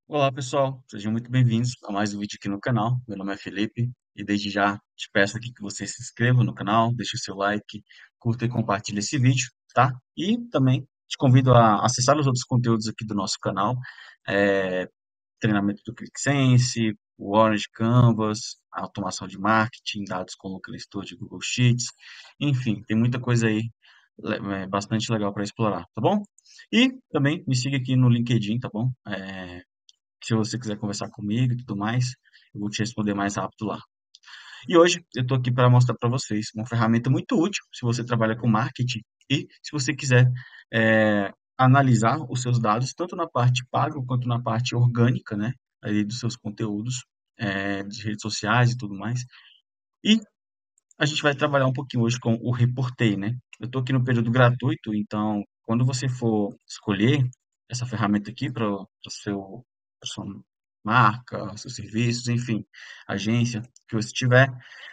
Olá pessoal, sejam muito bem-vindos a mais um vídeo aqui no canal. Meu nome é Felipe e desde já te peço aqui que você se inscreva no canal, deixe o seu like, curta e compartilhe esse vídeo, tá? E também te convido a acessar os outros conteúdos aqui do nosso canal, é, treinamento do ClickSense, o Orange Canvas, a automação de marketing, dados com Looker Studio, Google Sheets, enfim, tem muita coisa aí bastante legal para explorar, tá bom? E também me siga aqui no LinkedIn, tá bom? Se você quiser conversar comigo e tudo mais, eu vou te responder mais rápido lá. E hoje eu estou aqui para mostrar para vocês uma ferramenta muito útil se você trabalha com marketing e se você quiser analisar os seus dados, tanto na parte paga quanto na parte orgânica, né, aí dos seus conteúdos, de redes sociais e tudo mais. E a gente vai trabalhar um pouquinho hoje com o Reportei, né? Eu estou aqui no período gratuito, então quando você for escolher essa ferramenta aqui para pra sua marca, seus serviços, enfim, agência que você tiver,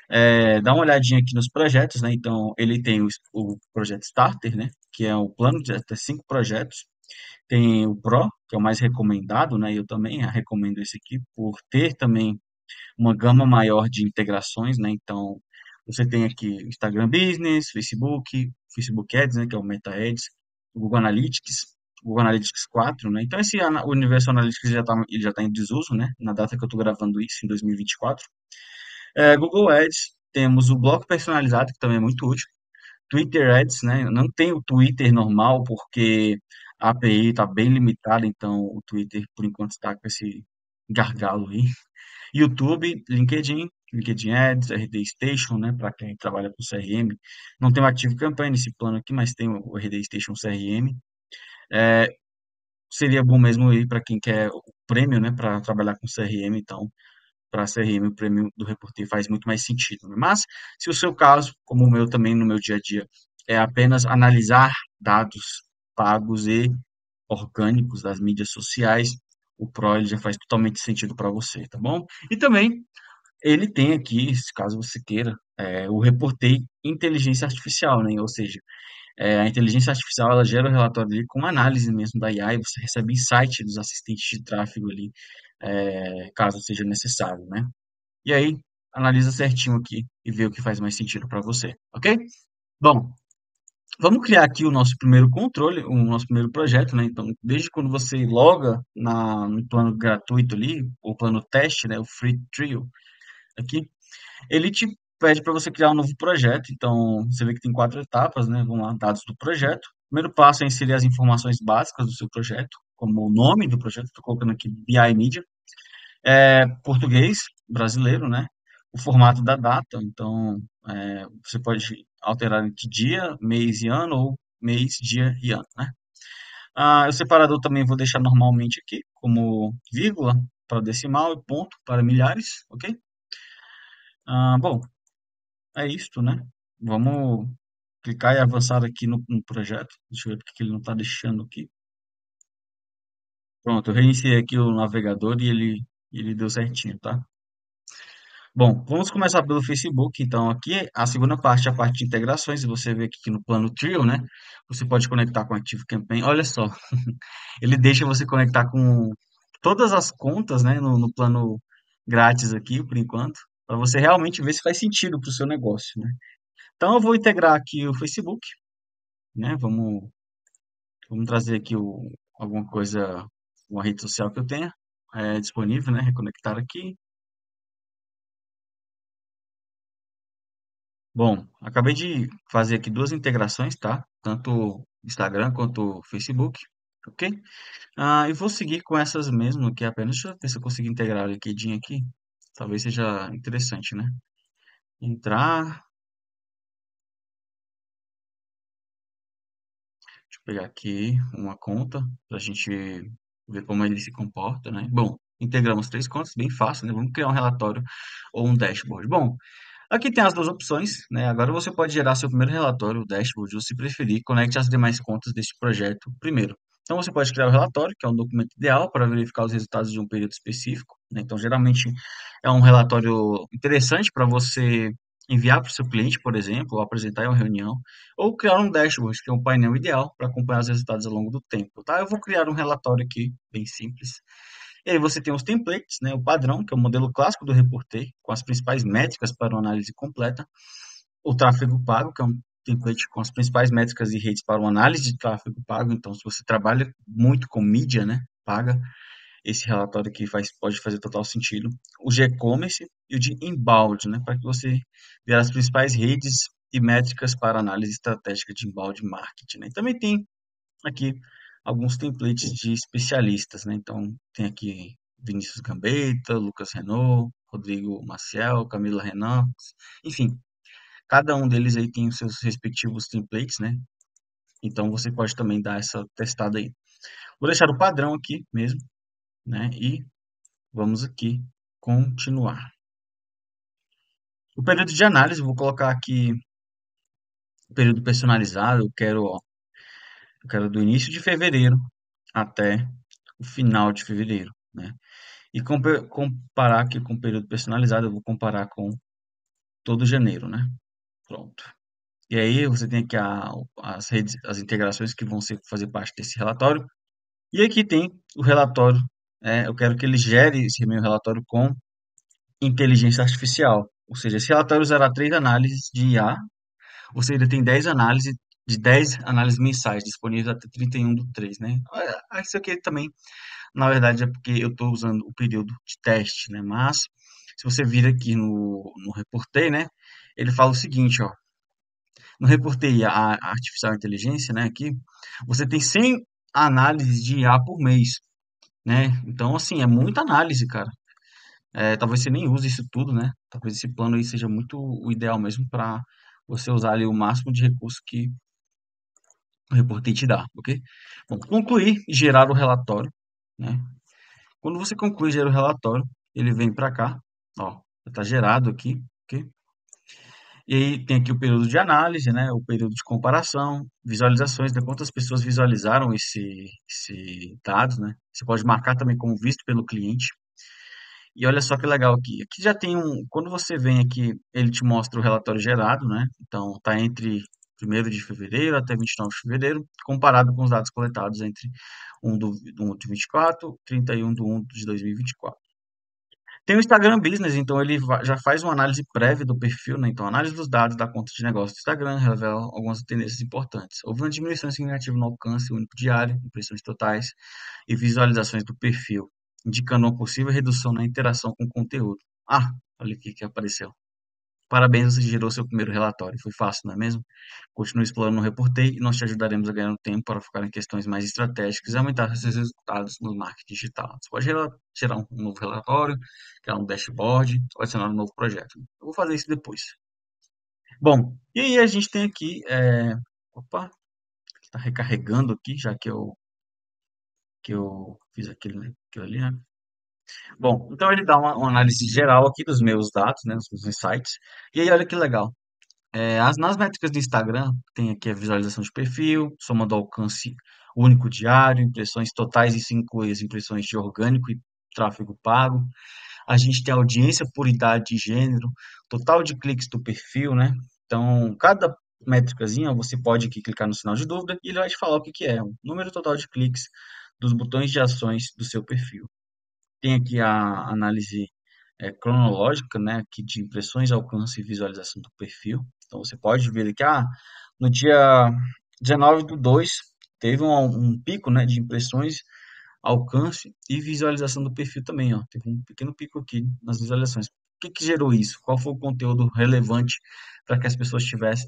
dá uma olhadinha aqui nos projetos, né? Então ele tem o projeto Starter, né? Que é o plano de até 5 projetos. Tem o Pro, que é o mais recomendado, né? Eu também recomendo esse aqui por ter também uma gama maior de integrações, né? Então, você tem aqui Instagram Business, Facebook Ads, né, que é o Meta Ads, o Google Analytics 4, né? Então, o Universo Analytics ele já tá em desuso, né? Na data que eu estou gravando isso, em 2024. Google Ads, temos o bloco personalizado, que também é muito útil. Twitter Ads, né? Não tem o Twitter normal, porque a API está bem limitada, então o Twitter, por enquanto, está com esse gargalo aí. YouTube, LinkedIn Ads, RD Station, né, para quem trabalha com CRM. Não tem o Active Campaign nesse plano aqui, mas tem o RD Station CRM. É, seria bom mesmo ir para quem quer o prêmio, né, para trabalhar com CRM, então, para CRM o prêmio do Reporter faz muito mais sentido, né? Mas, se o seu caso, como o meu também no meu dia a dia, é apenas analisar dados pagos e orgânicos das mídias sociais, o Pro ele já faz totalmente sentido para você, tá bom? E também ele tem aqui, se caso você queira, o Reportei Inteligência Artificial, né? Ou seja, a inteligência artificial ela gera o relatório ali com análise mesmo da IA e você recebe insight dos assistentes de tráfego ali, caso seja necessário, né? E aí, analisa certinho aqui e vê o que faz mais sentido para você, ok? Bom, vamos criar aqui o nosso primeiro controle, o nosso primeiro projeto, né? Então, desde quando você loga no plano gratuito ali, o plano teste, né? O Free Trial aqui, ele te pede para você criar um novo projeto. Então, você vê que tem 4 etapas, né? Vamos lá, dados do projeto. O primeiro passo é inserir as informações básicas do seu projeto, como o nome do projeto, estou colocando aqui BI Media, português, brasileiro, né? O formato da data, então você pode alterar entre dia, mês e ano, ou mês, dia e ano, né? O separador também vou deixar normalmente aqui, como vírgula para decimal e ponto para milhares, ok? Bom, é isto, né? Vamos clicar e avançar aqui no projeto. Deixa eu ver porque ele não está deixando aqui. Pronto, eu reiniciei aqui o navegador e ele deu certinho, tá? Bom, vamos começar pelo Facebook. Então, aqui a segunda parte é a parte de integrações. E você vê aqui que no plano Trio, né? Você pode conectar com o Active Campaign. Olha só, ele deixa você conectar com todas as contas, né? No plano grátis aqui, por enquanto, para você realmente ver se faz sentido para o seu negócio, né? Então, eu vou integrar aqui o Facebook, né? Vamos trazer aqui alguma coisa, uma rede social que eu tenha disponível, né? Reconectar aqui. Bom, acabei de fazer aqui 2 integrações, tá? Tanto Instagram quanto Facebook, ok? E vou seguir com essas mesmo aqui apenas. Deixa eu ver se eu consigo integrar o LinkedIn aqui. Talvez seja interessante, né? Entrar, deixa eu pegar aqui uma conta para a gente ver como ele se comporta, né? Bom, integramos 3 contas, bem fácil, né? Vamos criar um relatório ou um dashboard. Bom, aqui tem as 2 opções, né? Agora você pode gerar seu primeiro relatório, o dashboard, ou se preferir, conecte as demais contas deste projeto primeiro. Então você pode criar o relatório, que é um documento ideal para verificar os resultados de um período específico, né? Então geralmente é um relatório interessante para você enviar para o seu cliente, por exemplo, ou apresentar em uma reunião, ou criar um dashboard, que é um painel ideal para acompanhar os resultados ao longo do tempo, tá? Eu vou criar um relatório aqui, bem simples. E aí você tem os templates, né, o padrão, que é o modelo clássico do Reporter, com as principais métricas para uma análise completa. O tráfego pago, que é um template com as principais métricas e redes para uma análise de tráfego pago. Então, se você trabalha muito com mídia, né, paga, esse relatório aqui pode fazer total sentido. O de e-commerce e o de inbound, né, para que você veja as principais redes e métricas para análise estratégica de inbound marketing, né. E também tem aqui alguns templates de especialistas, né? Então, tem aqui Vinícius Gambetta, Lucas Renault, Rodrigo Maciel, Camila Renan, enfim, cada um deles aí tem os seus respectivos templates, né? Então, você pode também dar essa testada aí. Vou deixar o padrão aqui mesmo, né? E vamos aqui continuar. O período de análise, eu vou colocar aqui o período personalizado, eu quero do início de fevereiro até o final de fevereiro, né? E comparar aqui com o período personalizado, eu vou comparar com todo janeiro, né? Pronto. E aí você tem aqui as redes, as integrações que vão fazer parte desse relatório. E aqui tem o relatório. Eu quero que ele gere esse meu relatório com inteligência artificial. Ou seja, esse relatório usará 3 análises de IA. Você ainda tem 10 análises de 10 análises mensais disponíveis até 31/3, né? Isso aqui também na verdade é porque eu estou usando o período de teste, né? Mas se você vir aqui no Reportei, né? Ele fala o seguinte, ó. No Reportei a artificial inteligência, né? Aqui você tem 100 análises de IA por mês, né? Então, assim, é muita análise, cara. Talvez você nem use isso tudo, né? Talvez esse plano aí seja muito o ideal mesmo para você usar ali o máximo de recursos que o Reportei te dá, ok? Bom, concluir e gerar o relatório, né? Quando você conclui gerar o relatório, ele vem para cá, ó, está gerado aqui, ok? E aí tem aqui o período de análise, né? O período de comparação, visualizações, de quantas pessoas visualizaram esse dado, né? Você pode marcar também como visto pelo cliente. E olha só que legal aqui. Aqui já tem quando você vem aqui, ele te mostra o relatório gerado, né? Então tá entre 1º de fevereiro até 29 de fevereiro, comparado com os dados coletados entre 1 do 1 de 24, 31 de 1 de 2024. Tem o Instagram Business, então ele já faz uma análise prévia do perfil, né? Então, análise dos dados da conta de negócio do Instagram revela algumas tendências importantes. Houve uma diminuição significativa no alcance único diário, impressões totais e visualizações do perfil, indicando uma possível redução na interação com o conteúdo. Ah, olha aqui que apareceu. Parabéns, você gerou seu primeiro relatório. Foi fácil, não é mesmo? Continue explorando no Reportei e nós te ajudaremos a ganhar tempo para focar em questões mais estratégicas e aumentar seus resultados no marketing digital. Você pode gerar um novo relatório, criar um dashboard, ou adicionar um novo projeto. Eu vou fazer isso depois. Bom, e aí a gente tem aqui, opa, está recarregando aqui, já que eu fiz aquilo ali, né? Bom, então ele dá uma análise geral aqui dos meus dados, né, dos insights. E aí olha que legal. Nas métricas do Instagram, tem aqui a visualização de perfil, soma do alcance único diário, impressões totais, isso inclui as impressões de orgânico e tráfego pago. A gente tem audiência por idade e gênero, total de cliques do perfil, né? Então, cada métricazinha, você pode aqui clicar no sinal de dúvida e ele vai te falar o que que é, o número total de cliques dos botões de ações do seu perfil. Tem aqui a análise cronológica, né, aqui de impressões, alcance e visualização do perfil. Então você pode ver aqui, no dia 19/2 teve um pico, né, de impressões, alcance e visualização do perfil também, ó. Teve um pequeno pico aqui nas visualizações. O que que gerou isso? Qual foi o conteúdo relevante para que as pessoas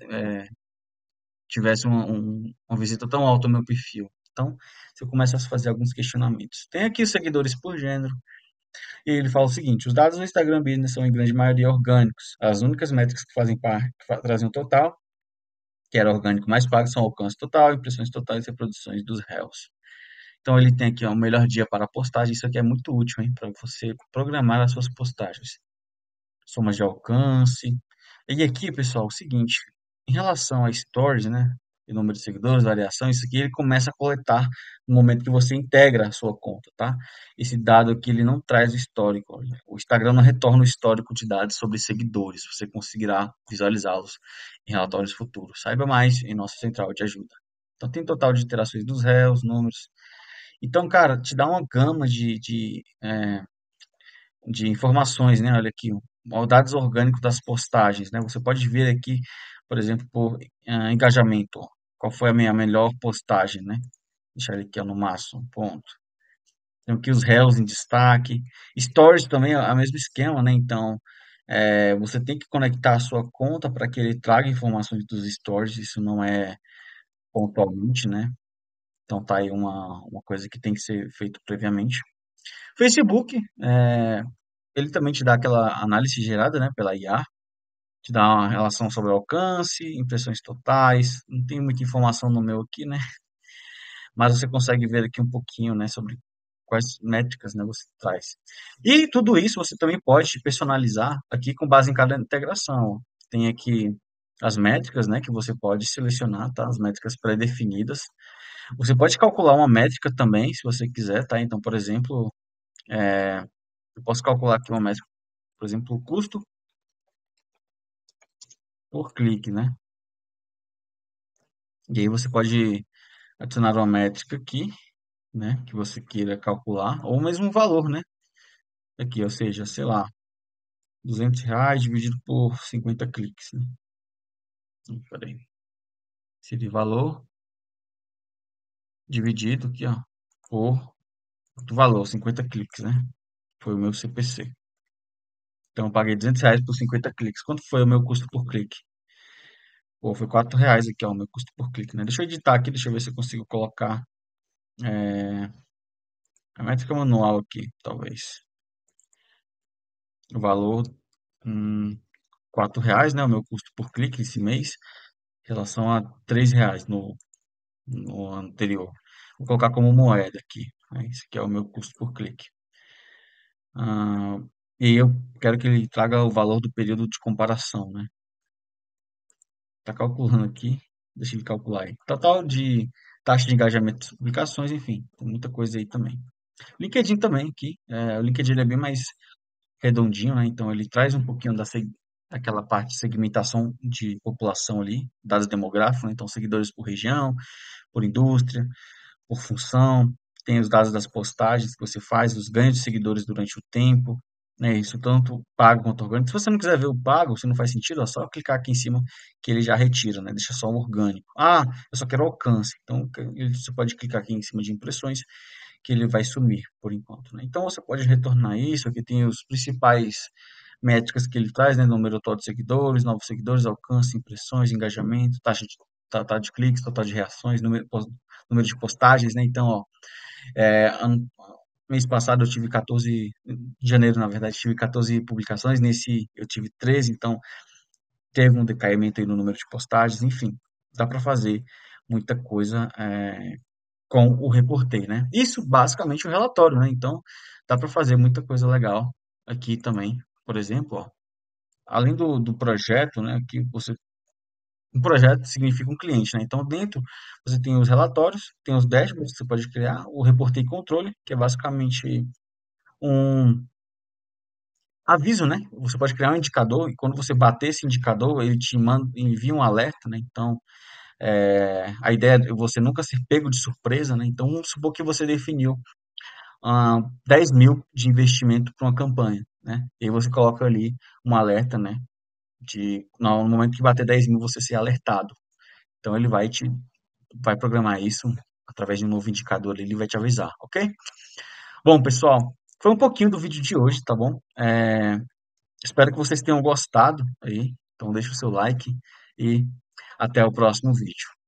tivessem uma visita tão alta ao meu perfil? Então, você começa a fazer alguns questionamentos. Tem aqui os seguidores por gênero, e ele fala o seguinte: os dados do Instagram Business são em grande maioria orgânicos. As únicas métricas que fazem parte, trazem o total, que era orgânico mais pago, são alcance total, impressões totais e reproduções dos réus. Então ele tem aqui ó, o melhor dia para postagem. Isso aqui é muito útil, hein, para você programar as suas postagens. Somas de alcance. E aqui, pessoal, é o seguinte, em relação a stories, né, e número de seguidores, variação, isso aqui ele começa a coletar no momento que você integra a sua conta, tá? Esse dado aqui, ele não traz o histórico, olha. O Instagram não retorna o histórico de dados sobre seguidores, você conseguirá visualizá-los em relatórios futuros. Saiba mais em nossa central de ajuda. Então, tem total de interações dos réus, números, Então, cara, te dá uma gama de informações, né? Olha aqui, o dados orgânicos das postagens, né? Você pode ver aqui, por exemplo, por engajamento, ó, qual foi a minha melhor postagem, né? Deixar ele aqui ó, no máximo, ponto. Tem aqui os réus em destaque. Stories também é o mesmo esquema, né? Então, você tem que conectar a sua conta para que ele traga informações dos stories. Isso não é pontualmente, né? Então, tá aí uma coisa que tem que ser feito previamente. Facebook, ele também te dá aquela análise gerada, né, pela IA. Te dá uma relação sobre alcance, impressões totais. Não tem muita informação no meu aqui, né? Mas você consegue ver aqui um pouquinho, né, sobre quais métricas, né, você traz. E tudo isso você também pode personalizar aqui com base em cada integração. Tem aqui as métricas, né, que você pode selecionar, tá? As métricas pré-definidas. Você pode calcular uma métrica também, se você quiser, tá? Então, por exemplo, eu posso calcular aqui uma métrica, por exemplo, o custo por clique, né? E aí você pode adicionar uma métrica aqui, né, que você queira calcular, ou mesmo um valor, né? Aqui, ou seja, sei lá, R$ 200 dividido por 50 cliques, né? Peraí. Seria valor dividido aqui, ó, por do valor, 50 cliques, né? Foi o meu CPC. Então, eu paguei R$ 200 por 50 cliques. Quanto foi o meu custo por clique? Pô, foi R$ 4 aqui, ó, o meu custo por clique, né? Deixa eu editar aqui, deixa eu ver se eu consigo colocar a métrica manual aqui, talvez. O valor, R$ 4, né? O meu custo por clique esse mês, em relação a R$ 3 no anterior. Vou colocar como moeda aqui, né? Esse aqui é o meu custo por clique. Ah, e aí eu quero que ele traga o valor do período de comparação, né? Tá calculando aqui, deixa ele calcular aí. Total de taxa de engajamento das publicações, enfim, tem muita coisa aí também. LinkedIn também aqui, o LinkedIn ele é bem mais redondinho, né? Então ele traz um pouquinho daquela parte de segmentação de população ali, dados demográficos, né? Então seguidores por região, por indústria, por função, tem os dados das postagens que você faz, os ganhos de seguidores durante o tempo, né? Isso tanto pago quanto orgânico. Se você não quiser ver o pago, se não faz sentido, é só clicar aqui em cima que ele já retira, né? Deixa só o orgânico. Ah, eu só quero alcance. Então você pode clicar aqui em cima de impressões que ele vai sumir por enquanto, né? Então você pode retornar isso. Aqui tem os principais métricas que ele traz, né? Número total de seguidores, novos seguidores, alcance, impressões, engajamento, taxa de total de cliques, total de reações, número de postagens, né? Então, ó, mês passado eu tive 14, em janeiro, na verdade, tive 14 publicações, nesse eu tive 13, então teve um decaimento aí no número de postagens, enfim, dá para fazer muita coisa com o Reportei, né? Isso basicamente o relatório, né? Então dá para fazer muita coisa legal aqui também. Por exemplo, ó, além do projeto, né? Que você um projeto significa um cliente, né? Então, dentro você tem os relatórios, tem os dashboards que você pode criar, o reporte e controle, que é basicamente um aviso, né? Você pode criar um indicador e quando você bater esse indicador, ele te manda, envia um alerta, né? Então, a ideia é você nunca ser pego de surpresa, né? Então, vamos supor que você definiu 10 mil de investimento para uma campanha, né? E aí você coloca ali um alerta, né? No momento que bater 10 mil, você ser alertado. Então, ele vai programar isso através de um novo indicador, ele vai te avisar, ok? Bom, pessoal, foi um pouquinho do vídeo de hoje, tá bom? Espero que vocês tenham gostado aí. Então deixa o seu like e até o próximo vídeo.